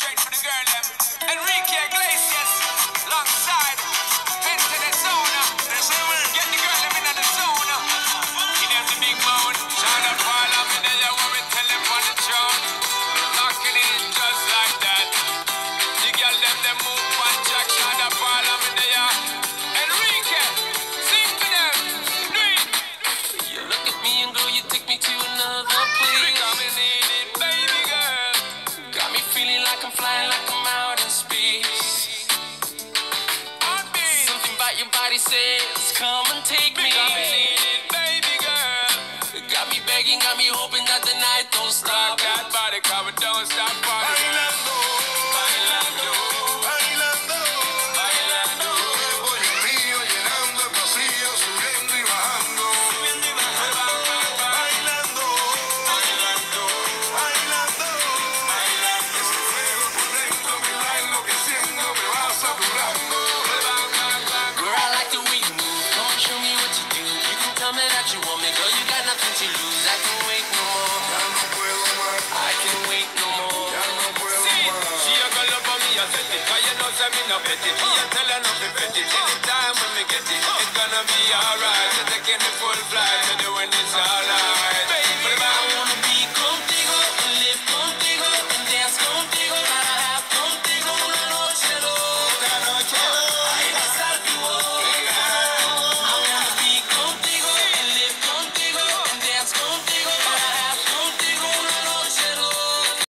straight for the girl them. Enrique Iglesias, alongside Internet Zona. Get the girl them in the zona. Give them the big moan. Shout out all of me there, what we tell them on the throne. Locking in just like that. The girl them move on track. Shout out all of me there. Enrique, sing for them. Do it. You look at me and go, you take me to another place. Because me need it, baby girl. Got me feeling like I'm flying, like I'm out in space. Something about your body says, come and take me. Because me need it, baby girl. Got me begging, got me hoping that the night don't stop. Rock that body, cause we don't stop partying. Bailando, Bailando, bailando, bailando. voy el río llenando el pasillo, subiendo y bajando. Bailando, Bailando, bailando, bailando. ese fuego por dentro me va enloqueciendo, me va saturando. Girl, I like the way you move. Come on, show me what you do. You can tell me that you want me, girl. You got nothing to lose. I can wait no more. Ya no puedo más, I can wait no more. ya no puedo See, más. she a go love for me, I set it. Cause you know say me no bet it. Me a tell her nothing bet it. Anytime when me get it, it's gonna be alright. You're taking the full flight.